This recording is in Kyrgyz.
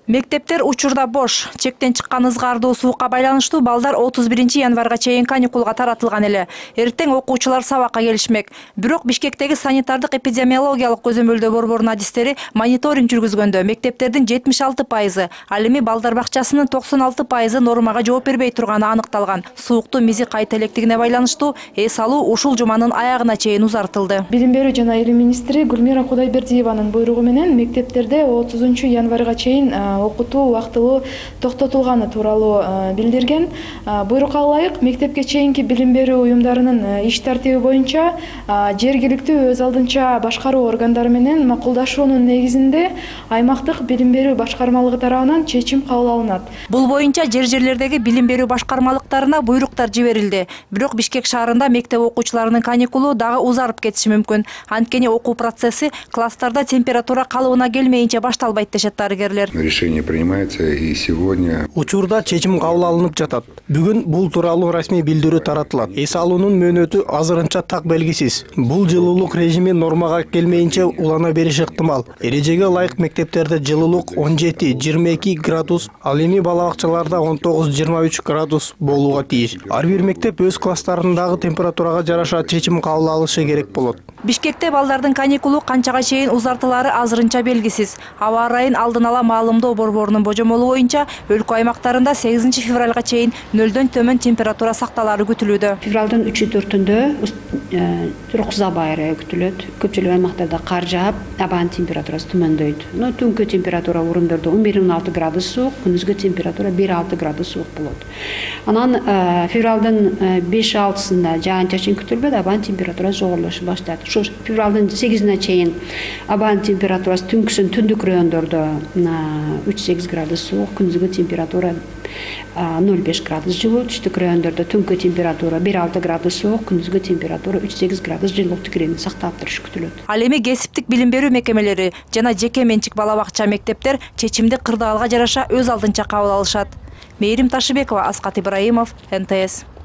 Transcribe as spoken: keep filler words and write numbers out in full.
Мектептер учурда бош. Чектен чыккан ызгардуу суукка байланыштуу балдар отуз биринчи январга чейин каникулга таратылган эле. Эртең окуучулар сабакка келишмек. Бирок Бишкектеги санитардык эпидемиологиялык көзөмөлдөө борборунун адистери мониторинг жүргүзгөндө мектептердин жетимиш алты пайызы, ал эми балдар бакчасынын токсон алты пайызы нормага жооп бербей турганы аныкталган. Сууктун мизи кайта электигине байланыштуу эс алуу ушул жуманын аягына чейин узартылды. Билим берүү жана илим министри Гүлмира Кудайбердиеванын буйругу менен мектептерде отузунчу январга чейин окутуу убактылуу токтотулганы тууралуу билдирген. Буйрукка ылайык мектепке чейинки билим берүү уюмдарынын иш тартиби боюнча жергиликтүү өз алдынча башкаруу органдары менен макулдашуунун негизинде аймактык билим берүү башкармалыгы тарабынан чечим кабыл алынат. Бул боюнча жер-жерлердеги билим берүү башкармалыктарына буйруктар жиберилди. Бирок Бишкек шаарында мектеп окуучуларынын каникулу дагы узарып кетиши мүмкүн. Анткени окуу процесси класстарда температура калыбына келмейинче башталбайт дешет дарыгерлер. Решение принимается и сегодня. Учурда чечим кабыл алынып жатат. Бүгүн бул тууралуу расмий билдирүү таратылат. Эс алуунун мөөнөтү азырынча так белгисиз. Бул жылуулук режими нормага келмейинче улана бериши ыктымал. Эрежеге ылайык мектептерде жылуулук он жети жыйырма эки градус, ал эми бала бакчаларда он тогуз жыйырма үч градус болууга тийиш. Ар бир мектеп өз класстарындагы температурага жараша чечим кабыл алышы керек болот. Бишкекте балдардын каникулу канчага чейин узартылары азырынча белгисиз. Аба ырайын алдын ала маалымдоо борборунун божомолу боюнча өлкө аймактарында сегизинчи февралга чейин нөлдөн төмөн температура сакталары күтүлүүдө. Февралдын үчү төртүндө Туркуза байры күтүлөт. Көпчүлүк аймактарда кар жаап, абанын температурасы төмөндөйт. Но түнкү температура орындордо он бир он алты градус суук, күндүзгү температура бир алты градус суук болот. Анан февралдын беш алтысында жаан-чачын күтүлбөйт, абанын температурасы жогорулушу баштайт. Ошо февралдын сегизине чейин абанын температурасы түнкүсүн түндүк райондордо үч сегиз градус суук, күндүзгү температура ноль беш градус жылуу, түштүк райондордо түнкү температура бир алты градус суук, күндүзгү температура үч сегиз градус жылуулук тигрени сактап турушу күтүлөт. Ал эми кесиптик билим берүү мекемелери жана жеке менчик бала бакча мектептер чечимди кырдаалга жараша өз алдынча кабыл алышат. Мээрим Ташыбекова, Аскат Ибраимов, эн тэ эс.